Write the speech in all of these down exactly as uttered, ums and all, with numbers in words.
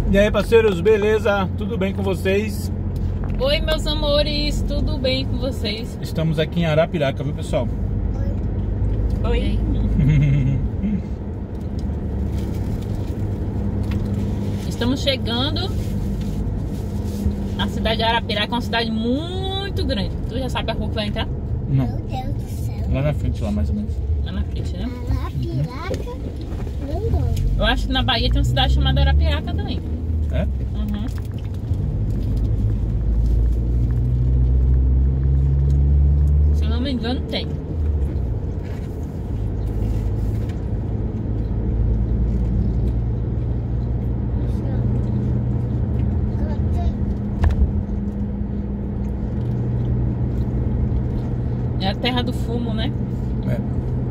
E aí, parceiros, beleza? Tudo bem com vocês? Oi, meus amores, tudo bem com vocês? Estamos aqui em Arapiraca, viu, pessoal? Oi. Oi. Estamos chegando na cidade de Arapiraca, uma cidade muito grande. Tu já sabe a rua que vai entrar? Não. Meu Deus do céu. Lá na frente, lá mais ou menos. Lá na frente, né? Arapiraca, Rondônia. Eu acho que na Bahia tem uma cidade chamada Arapiraca também. É? Uhum. Se eu não me engano, tem. É a terra do fumo, né? É.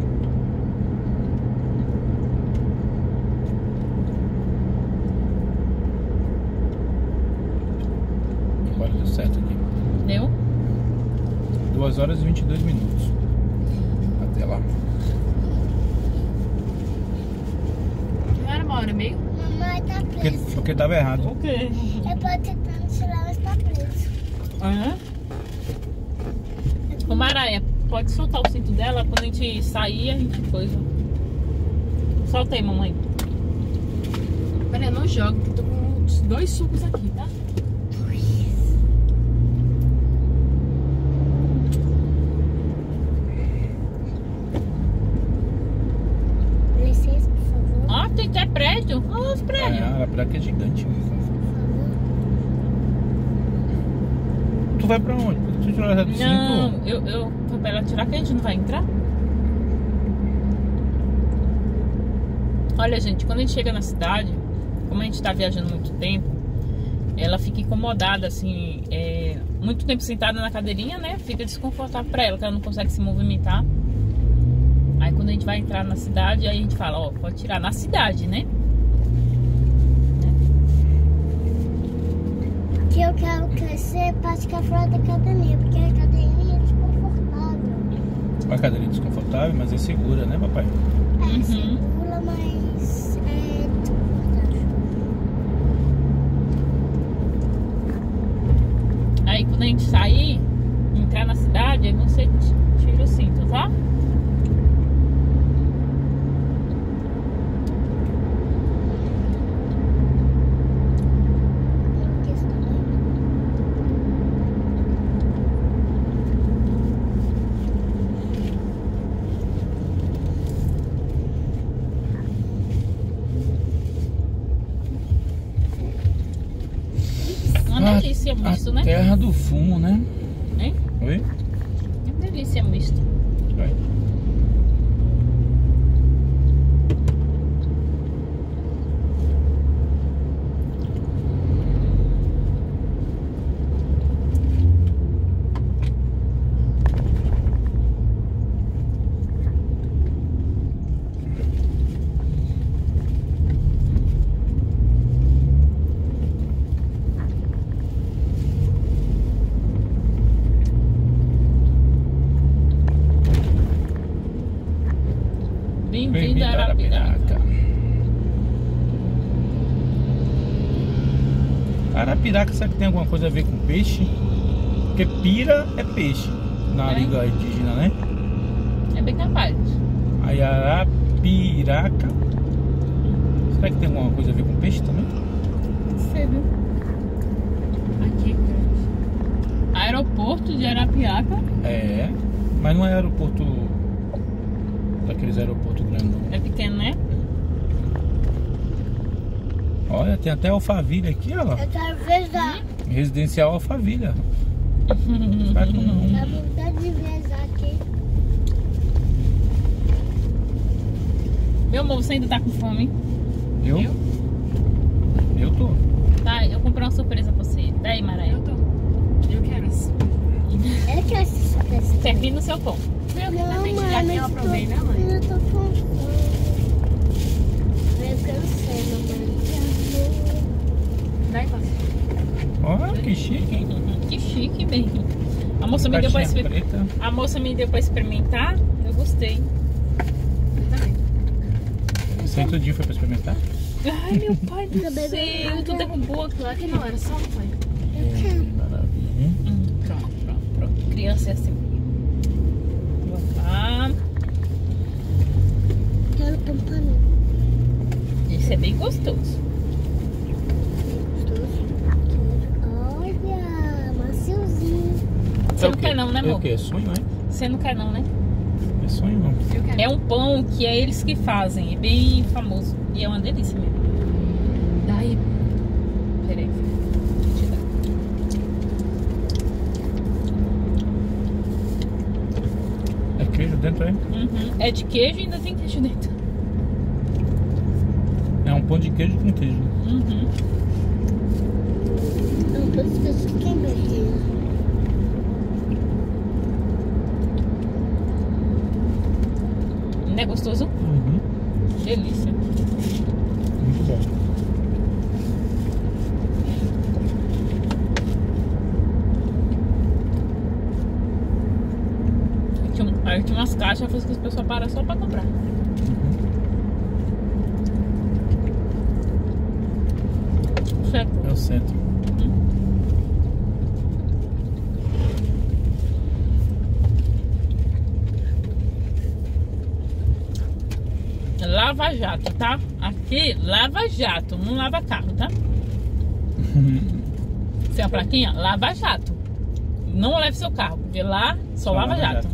Agora deu certo aqui. Deu? duas horas e vinte e dois minutos. Até lá. Não era uma hora e meia? Mamãe tá Porque, presa. porque tava errado. O quê? Eu posso tentar tirar, mas tá preso. Aham. Ô Maraia, pode soltar o cinto dela, quando a gente sair, a gente coisa. Solta aí, mamãe. Peraí, não joga, porque eu tô com os dois sucos aqui, tá? Licença, por favor. Ó, tem até prédio. Ó, os É, prédios. Arapiraca é gigante. Por favor. Tu vai pra onde? Por que tu tirou essa do Não, cinto? eu, eu foi pra ela tirar que a gente não vai entrar. Olha, gente, quando a gente chega na cidade, como a gente tá viajando muito tempo, ela fica incomodada, assim, é, muito tempo sentada na cadeirinha, né? Fica desconfortável pra ela, que ela não consegue se movimentar. Aí quando a gente vai entrar na cidade, aí a gente fala, ó, pode tirar na cidade, né? Que eu quero crescer para ficar fora da cadeirinha, porque a cadeirinha é desconfortável. Uma cadeirinha desconfortável, mas é segura, né, papai? É Uhum. segura, mas é desconfortável. Aí quando a gente sair, entrar na cidade, aí você tira o cinto, tá? Uma delícia misto, a né? terra do fumo, né? Hein? Oi? Uma delícia misto. Vai. Bem-vindo a Arapiraca. Arapiraca, será que tem alguma coisa a ver com peixe? Porque pira é peixe na É. língua indígena, né? É bem capaz. Aí Arapiraca, será que tem alguma coisa a ver com peixe também? Cedo. Aqui. Aeroporto de Arapiraca. É, mas não é aeroporto daqueles aeroportos grandes, não. É pequeno, né? Olha, tem até Alphaville aqui, ó. Eu quero viajar. Residencial Alphaville. Sabe como não? Dá vontade de viajar aqui. Meu amor, você ainda tá com fome? Eu? Eu? Eu tô. Tá, eu comprei uma surpresa pra você. Daí, Maraia. Eu tô. Eu quero essa. Eu quero essa surpresa. Servi no seu pão. Eu Não, também já mãe, que eu mas aprovei, tô- né, mãe? Eu tô com fome. Eu cansei, mamãe. Dá e passa. Olha que chique. Que chique, bem. A moça me deu pra Caixinha experimentar. preta. A moça me deu pra experimentar. Eu gostei. Eu também. Você tudinho foi pra experimentar? Ai, meu pai do Tá bebendo céu, água? tu derrubou aqui. Claro que não, era só um pai. Eu quero. Maravilha, hein? Hum, pronto, pronto, pronto. Criança é assim. Vamos lá. Quero pão pra mim. Isso é bem gostoso. Gostoso. Olha, maciozinho. Você É não o quê? quer não, né, É o amor? quê? É sonho, é? Você não quer não, né? É sonho, não. Eu quero. É um pão que é eles que fazem. É bem famoso. E é uma delícia mesmo. Daí, Peraí, filho. Deixa eu te dar. É queijo dentro, é? Uhum. É de queijo e ainda tem queijo dentro. É um pão de queijo com queijo. Uhum. Não, por isso que eu só quero beber. Não é gostoso? Uhum. Delícia. Muito bom. Tinha, um- aí tinha umas caixas que as pessoas param só pra comprar. Certo. É o centro. Lava Jato, tá? Aqui, Lava Jato, não lava carro, tá? Tem a plaquinha? Lava Jato. Não leve seu carro, porque lá só, Só lava, lava jato.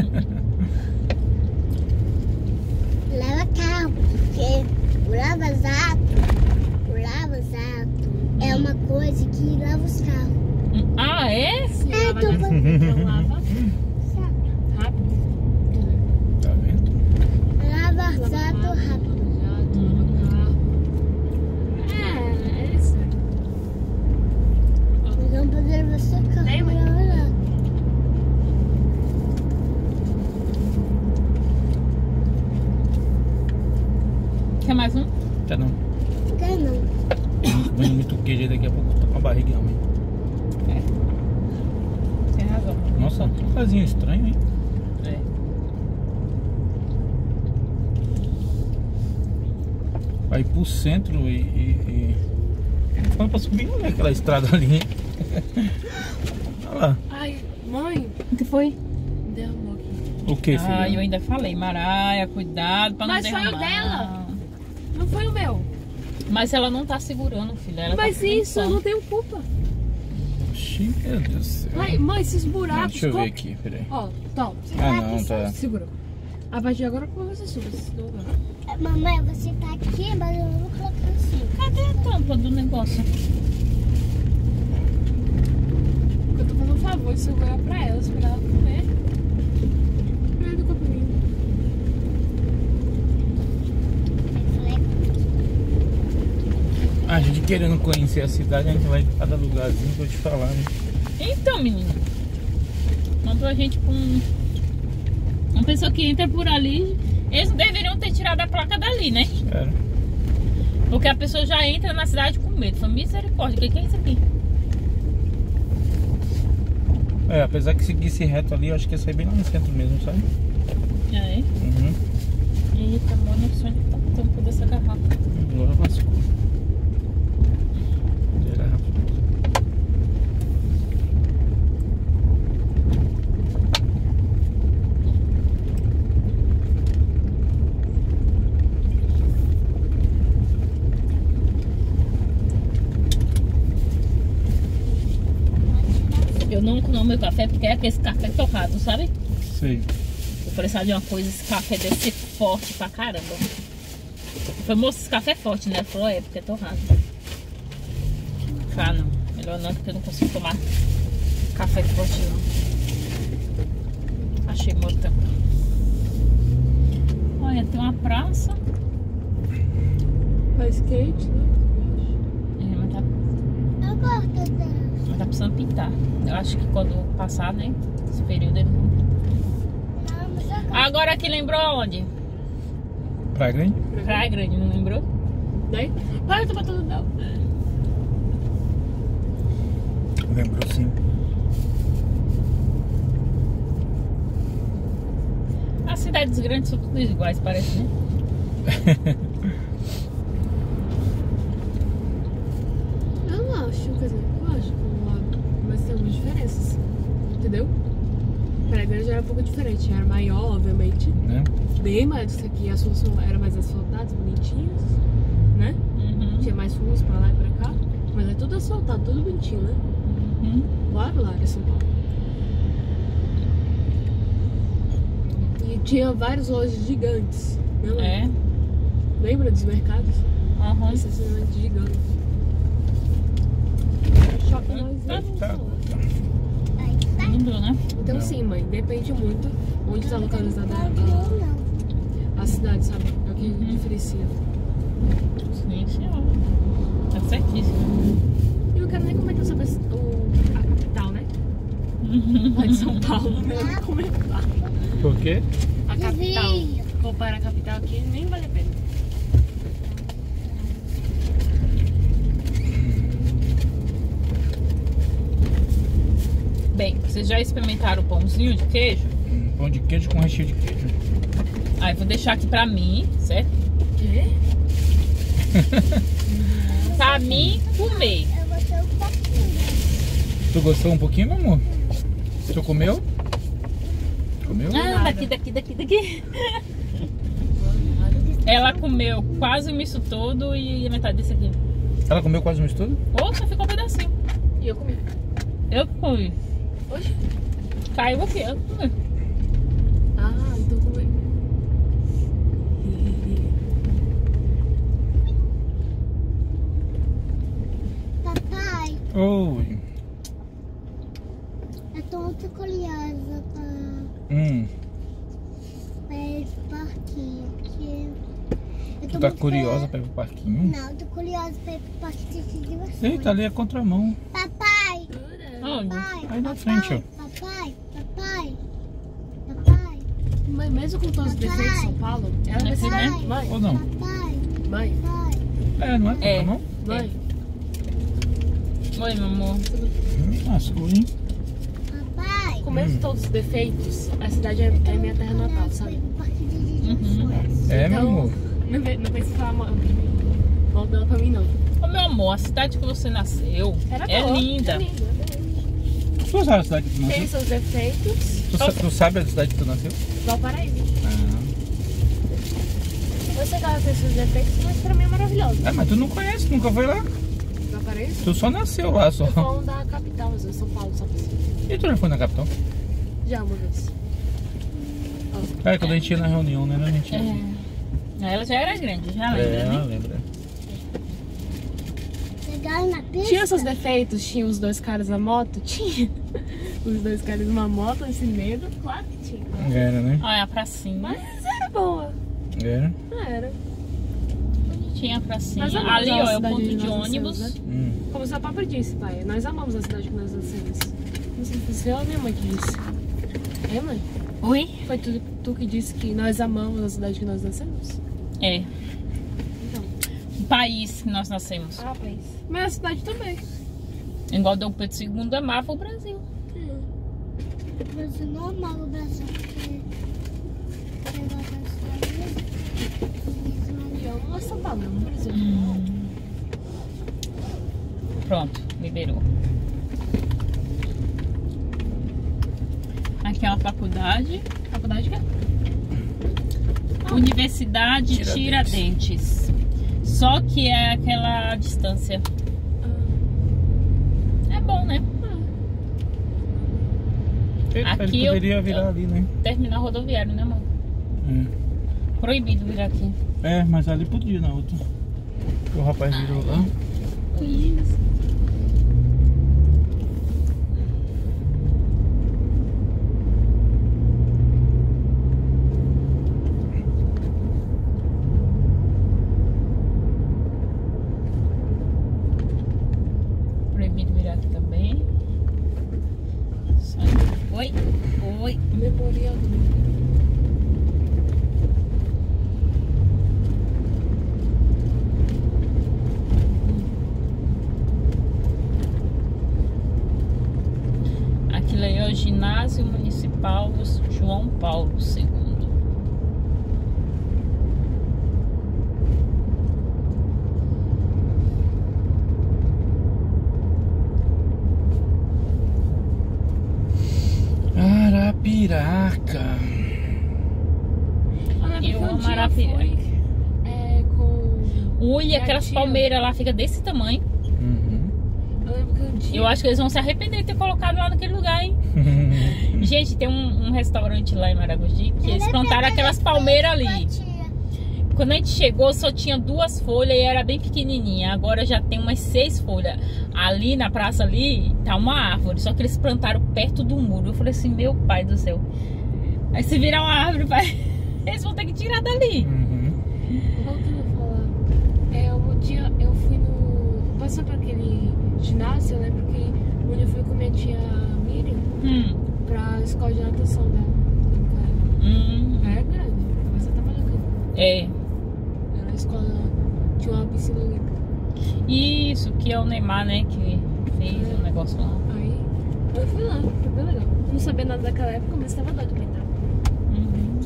Lava carro, porque o lava-jato, o lava-jato é uma coisa que lava os carros. Ah, é? se É, lava tô na falando. então lava rápido. Tá vendo? Lava-jato rápido. Jato, lava carro. É, é isso. Nós vamos poder ver seu carro. Tem, mãe? lava-jato. Quer mais um? Quer não? Quer não? Comendo muito queijo aí, daqui a pouco tô com a barriga ruim. Tem razão. Nossa, que casinho estranho, hein? É. Vai pro centro e... e, e... Fala pra subir, olha aquela estrada ali. Olha lá. Ai, mãe, O que foi? derramou aqui. O que, filho? Ah, eu ainda falei, Maraia, cuidado pra não Mas foi o derramar. dela. Não foi o meu. Mas ela não tá segurando, filha. Ela Mas tá isso, eu pensando. não tenho culpa. Oxi, meu Deus do céu. Ai, mãe, esses buracos. Deixa eu ver como- aqui, peraí. Ó, toma. Ah, não, tá. Segura. A partir de agora, como você sube esse lugar? É, mamãe, você tá aqui, mas eu vou colocar assim. Cadê a tampa do negócio? Porque eu tô fazendo um favor de segurar pra ela, esperar ela comer. Ai, do copinho. A gente querendo conhecer a cidade, a gente vai em cada lugarzinho que eu te falar, né? Então, menino. Mandou a gente pra um... Uma pessoa que entra por ali. Eles deveriam ter tirado a placa dali, né? Sério. Porque a pessoa já entra na cidade com medo. Foi misericórdia. O que que é isso aqui? É, apesar que seguisse reto ali, eu acho que ia sair bem lá no centro mesmo, sabe? É. Uhum. Eita, mano, não sei onde tá a tampa dessa garrafa. Agora lascou. Era Eu não tomo meu café porque é aquele café torrado, sabe? sei. Eu precisava de uma coisa, esse café deve ser forte pra caramba. Foi, moço, esse café é forte, né? Ela falou, é, porque é torrado. Ah, não. Melhor não, porque eu não consigo tomar café forte, não. Achei uma tampa. Olha, tem uma praça. Faz skate, né? É, mas tá, Eu gosto dela. mas tá precisando pintar. Eu acho que quando passar, né? Esse período ele não. Não, mas eu gosto. Agora aqui lembrou onde? Praia Grande? Praia Grande, não lembrou? Daí? Ai, eu tô batendo não. Lembrou sim. As cidades grandes são todas iguais, parece, né? era um pouco diferente. Era maior, obviamente. né? Bem mais do que isso aqui. As ruas eram mais asfaltadas, bonitinhas, né? Uhum. Tinha mais ruas pra lá e pra cá. Mas é tudo asfaltado, tudo bonitinho, né? Uhum. Lá, lá, é São Paulo. E tinha várias lojas gigantes, né, mãe? É. Lembra dos mercados? Uhum. Estacionamento gigante. Shopping nós Tá, vamos tá. falar. Lindo, né? Então Não. sim, mãe, depende muito onde está localizada Não, a, não. a cidade, sabe? É o que Uhum. diferencia. Sim, senhor. Tá certíssimo. E não quero nem comentar sobre esse- o, a capital, né? Lá de São Paulo, não quero nem comentar. Por quê? A capital, Desvio. comparar a capital aqui, nem vale a pena. Bem, vocês já experimentaram o pãozinho de queijo? Hum, Pão de queijo com recheio de queijo. Aí vou deixar aqui pra mim, certo? Quê? Pra mim comer. Eu gostei um pouquinho. Tu gostou um pouquinho, meu amor? Tu comeu? Comeu? Ah, daqui, daqui, daqui, daqui. Ela comeu quase o misto todo e a metade desse aqui. Ela comeu quase o misto todo? Ou só ficou um pedacinho. E eu comi. Eu comi. Hoje? Caiu aqui, eu comi. Ah, então comi. Papai, Oi. eu tô muito curiosa pra, Hum, pra esse parquinho. Porque eu tu tô tá muito curiosa pra ir pro parquinho? Não, eu tô curiosa pra ir pro parque de diversões. Eita, ali é contramão. Papai, Onde? papai, Aí na papai, frente, ó. papai, papai, papai, Mas mesmo com todos os defeitos de São Paulo, ela vai ser, né? Mãe, Ou não? papai, mãe, papai. É, não é É. contramão? mãe. Oi, meu amor. Hum, Lascou, hein? Papai. Com mesmo Hum. todos os defeitos, a cidade é, é minha terra natal, sabe? É, meu amor. Não, vem- não pense em falar mal mal dela pra mim, não. Ô, meu amor, a cidade que você nasceu Era é boa, linda. É linda. Tu sabe a cidade que tu Tem nasceu? seus defeitos, Tu, sa- tu sabe a cidade que tu nasceu? Valparaíso. Ah. Eu sei que ela tem seus defeitos, mas pra mim é maravilhosa. É, mas tu não conhece, nunca foi lá. Valparaíso? Tu só nasceu lá, só. Eu tô falando da capital, mas eu São Paulo, só pra você. E tu já foi na capital? Já uma vez. É, quando a gente ia na reunião, né? A gente ia. É. Ela já era grande, já É, lembra, ela né? lembra. Chegaram na pista. Tinha seus defeitos, tinha os dois caras na moto? Tinha. Os dois caras numa moto, esse medo, claro que tinha. Era, né? Olha a pracinha. Mas era boa. Era. Era. Bonitinha a pracinha. Nós amamos Ali, a ó, é o cidade ponto onde de nós ônibus. nascemos, Hum. Como seu papo disse, pai, nós amamos a cidade que nós nascemos. Não sei se foi a minha mãe que disse. É, mãe? Oi? Foi tu, tu que disse que nós amamos a cidade que nós nascemos? É. Então. O país que nós nascemos. Ah, país. Mas a cidade também. Igual Dom Pedro segundo amava o Brasil. Você não amava o Brasil, porque eu gosto da cidade. E eu não gosto São Paulo, não, Brasil. Pronto, liberou. Aqui é uma faculdade. Faculdade que é? Universidade Tiradentes. Tiradentes. Só que é aquela distância. É bom, né? Ele, Aqui ele eu- poderia virar eu- ali, né? Terminal rodoviário, né, amor? Proibido virar aqui. É. É, mas ali podia na outra. O rapaz virou lá. Proibido virar aqui também. Sai. Oi, oi. Memorial do Aquilo aí é o Ginásio Municipal João Paulo segundo. Arapiraca. Eu amo Arapiraca. É, com... Ui, aquelas palmeiras lá ficam desse tamanho. Uhum. Eu lembro que um dia... Eu acho que eles vão se arrepender de ter colocado lá naquele lugar, hein? Gente, tem um, um restaurante lá em Maragogi que eles plantaram aquelas palmeiras ali. Quando a gente chegou, só tinha duas folhas e era bem pequenininha. Agora já tem umas seis folhas. Ali na praça ali, tá uma árvore. Só que eles plantaram perto do muro. Eu falei assim, meu pai do céu. Aí se virar uma árvore, vai... eles vão ter que tirar dali. Uhum. Voltando a falar, é, um dia eu fui no... Passando por aquele ginásio, eu lembro que onde eu fui com minha tia Miriam Hum. pra escola de natação da, da cara. Hum. É grande, mas eu tava legal. É. Era a escola, tinha uma piscina olímpica. Isso, que é o Neymar, né? Que fez o negócio lá. Aí eu fui lá, foi bem legal. Eu não sabia nada daquela época, mas tava doido pra entrar. Uhum.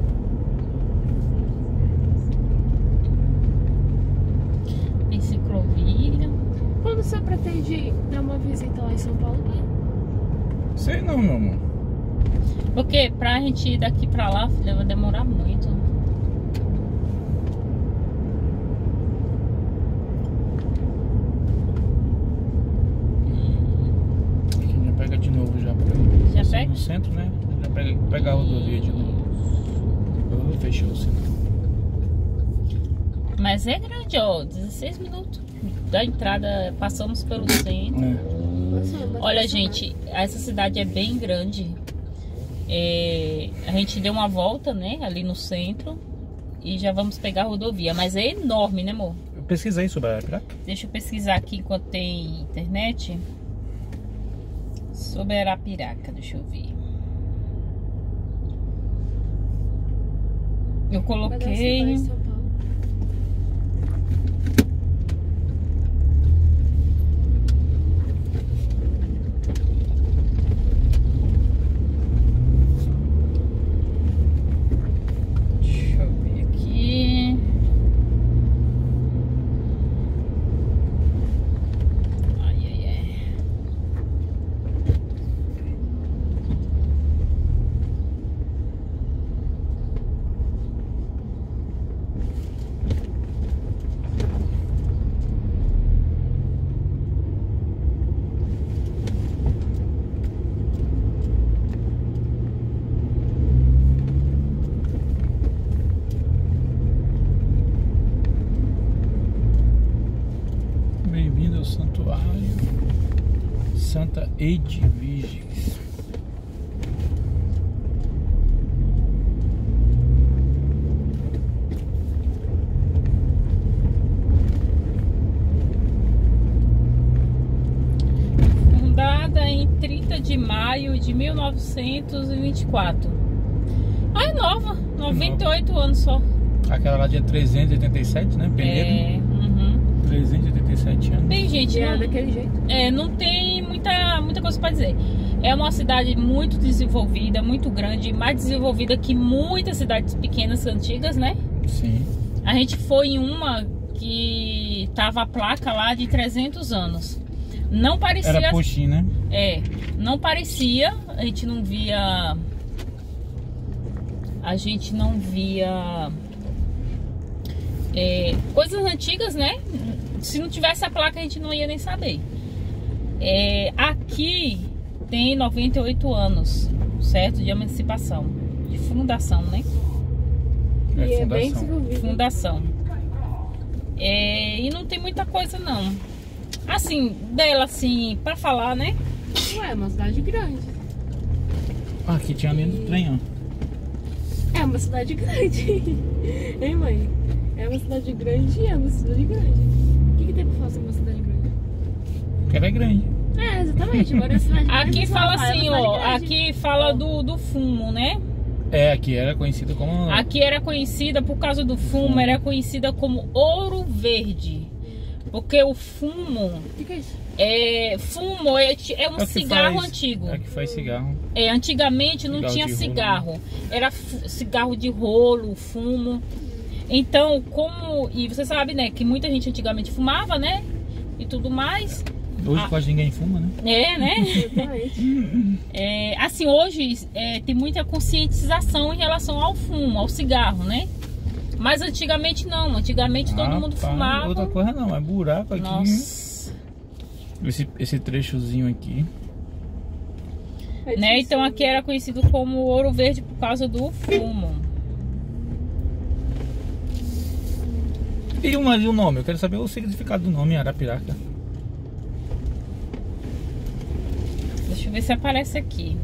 Tem ciclovia. Quando você pretende dar uma visita lá em São Paulo, né? Sei não, meu amor. Porque pra gente ir daqui pra lá, filha, vai demorar muito. Aqui já pega de novo já. Já Assim, pega? no centro, né? Já pega, pega a rodovia de novo. Oh, fechou o sinal. Mas é grande, ó. dezesseis minutos da entrada, passamos pelo centro. É. Olha, gente, essa cidade é bem grande. É, a gente deu uma volta, né, ali no centro e já vamos pegar a rodovia. Mas é enorme, né, amor? Eu pesquisei sobre a Arapiraca. Deixa eu pesquisar aqui enquanto tem internet. Sobre Arapiraca, deixa eu ver. Eu coloquei... Deixa eu ver aqui. Ai, ai, ai. Bem-vindo ao santuário Santa Edviges. Fundada em trinta de maio de mil novecentos e vinte e quatro. Ah, é nova, noventa e oito anos só. Aquela lá de trezentos e oitenta e sete, né? Penedo. É, uhum. trezentos e oitenta e sete anos. Bem, gente, É não, daquele jeito. é, não tem muita, muita coisa pra dizer. É uma cidade muito desenvolvida, muito grande, mais desenvolvida que muitas cidades pequenas antigas, né? Sim. A gente foi em uma que tava a placa lá de trezentos anos. Não parecia... Era Puxim, né? É, não parecia, a gente não via... A gente não via... É, coisas antigas, né? Se não tivesse a placa, a gente não ia nem saber. É, aqui tem noventa e oito anos, certo? De emancipação. De fundação, né? É E é bem fundação. desenvolvido. Fundação. É, e não tem muita coisa, não. Assim, dela, assim, pra falar, né? Ué, é uma cidade grande. Ah, aqui tinha a linha do trem, ó. É uma cidade grande. Hein, mãe? É uma cidade grande e é uma cidade grande. O que, que tem pra fazer uma cidade grande? Porque ela é grande. É, exatamente. Agora é cidade grande. Aqui você fala fala, é uma assim, cidade ó. grande. Aqui fala do, do fumo, né? É, aqui era conhecida como... Aqui era conhecida, por causa do fumo, era conhecida como Ouro Verde. Porque o fumo, O que, que é isso? é, fumo é, é um É o que cigarro faz- antigo. É que faz cigarro. É, antigamente não Cigarro tinha de rolo, cigarro. Era fu- cigarro de rolo, fumo. Então, como... E você sabe, né, que muita gente antigamente fumava, né? E tudo mais. Hoje Ah. quase ninguém fuma, né? É, né? Exatamente. É, assim, hoje é, tem muita conscientização em relação ao fumo, ao cigarro, né? Mas antigamente não, antigamente todo Ah, mundo pá, fumava. Outra coisa não, é buraco aqui. Nossa. Esse, esse trechozinho aqui. Né? Então aqui era conhecido como Ouro Verde por causa do fumo. E o, e o nome? Eu quero saber o significado do nome Arapiraca. Deixa eu ver se aparece aqui.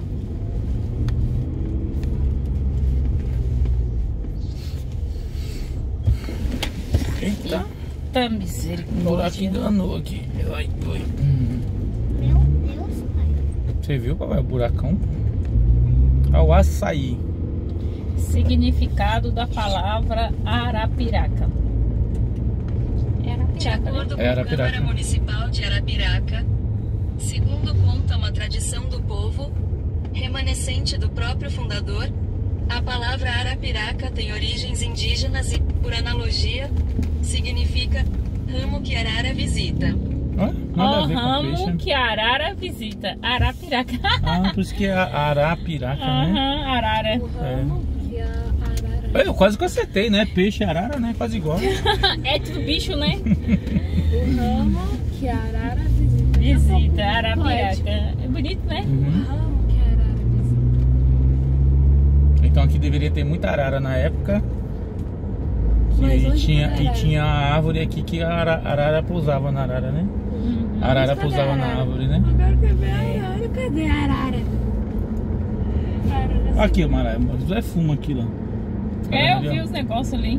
Eita, Tá o buraco misericórdia. enganou aqui. Ai, ai. Hum. Meu Deus, pai. Você viu, papai, o buracão? Ao açaí. Significado da palavra Arapiraca. É De Arapiraca, né? acordo com É a Arapiraca. Câmara Municipal de Arapiraca, segundo conta uma tradição do povo, remanescente do próprio fundador, a palavra Arapiraca tem origens indígenas e, por analogia, significa ramo que arara visita. Ó, nada Ó, a ver com ramo peixe. que a arara visita. Arapiraca. Ah, por isso que é a- Arapiraca, né? Aham, arara. O ramo que a arara. Eu quase que acertei, né? Peixe e arara, né? Quase igual. É tudo bicho, né? O ramo que a arara visita. Visita, É um pouco Arapiraca. poético. É bonito, né? O Uhum. ramo que a arara visita. Então aqui deveria ter muita arara na época. Mas E é hoje tinha, não é e arara. tinha a árvore aqui que a ara- arara pousava na arara, né? Uhum. A arara Mas cadê pousava a na arara? árvore, né? Agora quer ver a arara? Cadê a arara? A arara Aqui, o Mara, é fumo aqui lá. É, eu Ali, ó. vi os negócios ali.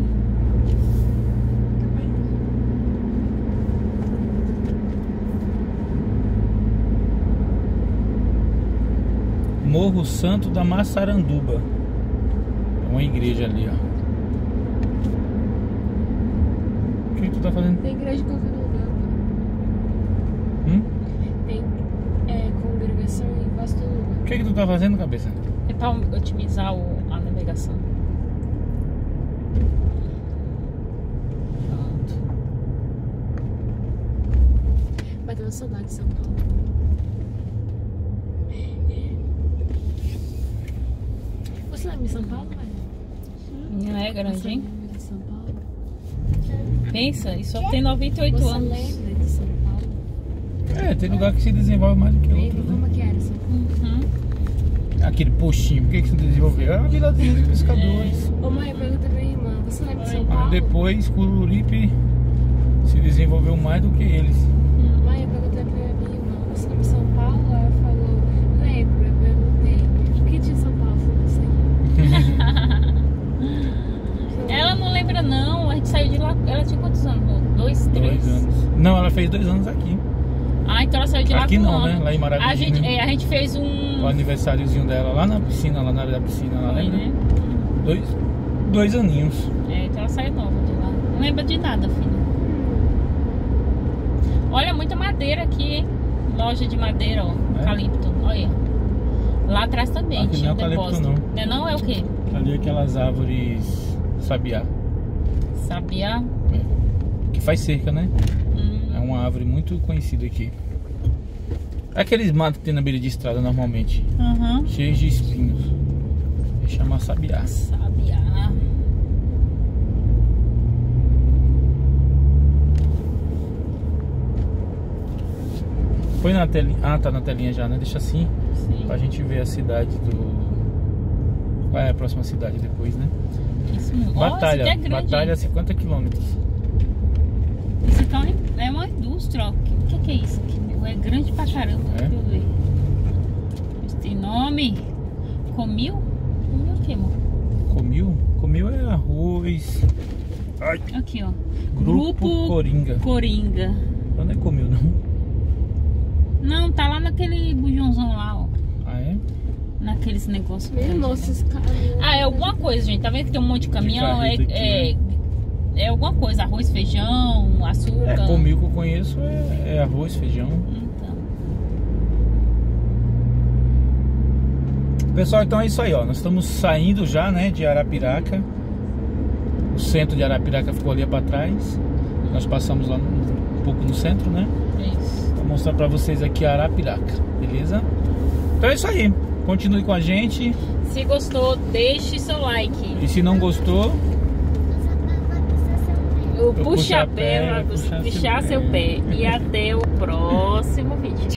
Morro Santo da Massaranduba. É uma igreja ali, ó. O que, que tu tá fazendo? Tem igreja em qualquer lugar. Hum? Tem é, congregação em quase todo lugar. O que, que tu tá fazendo, cabeça? É pra otimizar o- a navegação. Pronto. Bateu uma saudade de São Paulo. Você lembra de São Paulo, velho? Não é grande, Você hein? lembra de São Paulo? Pensa, e só tem noventa e oito Você anos. lembra de São Paulo? É, tem lugar que se desenvolve mais do que Lembra? outro, né? Como que era São Paulo? Uhum. Aquele postinho, por que, que se desenvolveu? É uma vilazinha de pescadores. Ô mãe, pergunta pra minha irmã. Você lembra de São Aí Paulo? depois Cururipe se desenvolveu mais do que eles. Mãe, eu perguntei pra minha irmã. Você lembra de São Paulo? Ela falou, lembro. Eu perguntei. O que tinha em São Paulo? Foi você. Ela não lembra não, a gente saiu de lá. Ela tinha quantos anos? Dois, três? Dois anos. Não, ela fez dois anos aqui. Ah, então ela saiu de lá Aqui com não, um né? ano. Lá em Maravilha, A gente, né? é, a gente fez um. O aniversáriozinho dela lá na piscina, lá na área da piscina, lá, Foi, lembra? né? Dois, dois aninhos. É, então ela saiu nova de lá. Não lembra de nada, filha. Olha, muita madeira aqui, hein? Loja de madeira, ó. É? Eucalipto, olha. Lá atrás também Aqui tinha não um é eucalipto, depósito. não. Não é não? É o quê? Ali aquelas árvores sabiá, Sabiá? que faz cerca, né? Hum, É uma árvore muito conhecida aqui. Aqueles matos que tem na beira de estrada normalmente, Aham. cheios de espinhos. É chamar sabiá. Sabiá. Põe na telinha. Ah, tá na telinha já, né? Deixa assim, Sim. pra gente ver a cidade do... Qual é a próxima cidade depois, né? Isso mesmo. Ó, Batalha, isso aqui é grande. Batalha cinquenta quilômetros. Isso aqui é uma, é uma indústria, ó. O que, que, que é isso aqui? meu? É grande pra caramba. É? Deixa eu ver. Isso tem nome? Comil? Comil o que, amor? Comil? Comil é arroz. Ai, Aqui, ó. Grupo Coringa. Coringa. Não é Comil, não? Não, tá lá naquele bujãozão lá, ó. Ah, é? Naqueles negócios. Meu grandes, nossa, né? esse caminhão. Ah, é alguma coisa, gente. Tá vendo que tem um monte de caminhão? É, carreta aqui, é, é alguma coisa. Arroz, feijão, açúcar. É, Comil que eu conheço é, é arroz, feijão. Então. Pessoal, então é isso aí, ó. Nós estamos saindo já, né, de Arapiraca. O centro de Arapiraca ficou ali pra trás. Nós passamos lá no, um pouco no centro, né? Isso. Vou mostrar pra vocês aqui a Arapiraca, beleza? Então é isso aí. Continue com a gente. Se gostou, deixe seu like. E se não gostou, O puxo a puxa-pé pé, vai puxar seu puxar seu pé. pé. E até o próximo vídeo.